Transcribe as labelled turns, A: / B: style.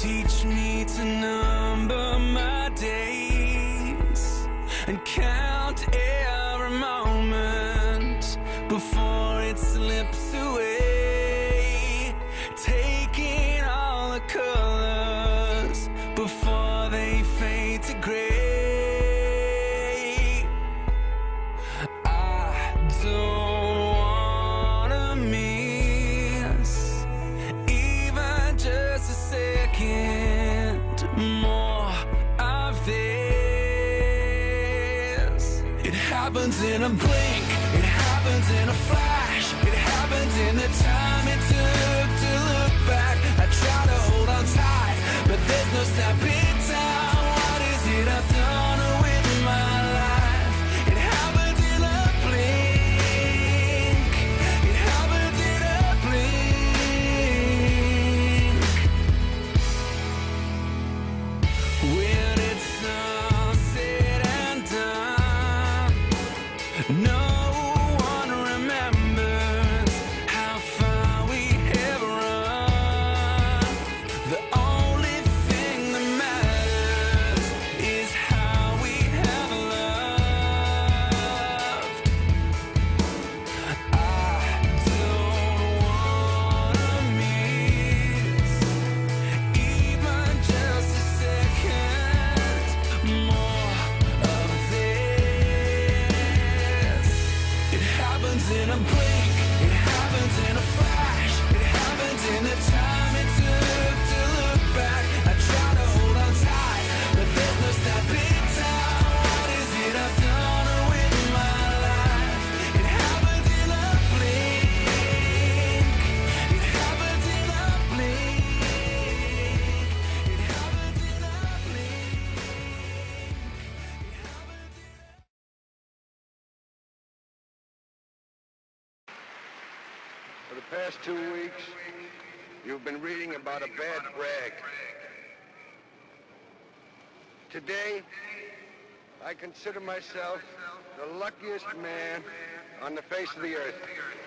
A: Teach me to number my days and count every moment before it slips away, taking all the colors before they fade to gray. I don't wanna miss even just a second more of this. It happens in a blink, it happens in a flash, it happens in the time it took to look back. I try to hold on tight, but there's no stopping time. What is it I've done with my life? It happens in a blink, it happens in a blink. When it's all said and done, no one remembers how far we have run. The only thing that matters is how we have loved. I don't wanna miss even just a second more of this. It happens in a blink, it happens in a flash, it happens in the time it took to look back. I try to hold on tight, but there's no stopping time. What is it I've done with my life? It happens in a blink, it happens in a blink, it happens in a blink, it happens in a
B: For the past 2 weeks, you've been reading about a bad brag. Today, I consider myself the luckiest man on the face of the earth.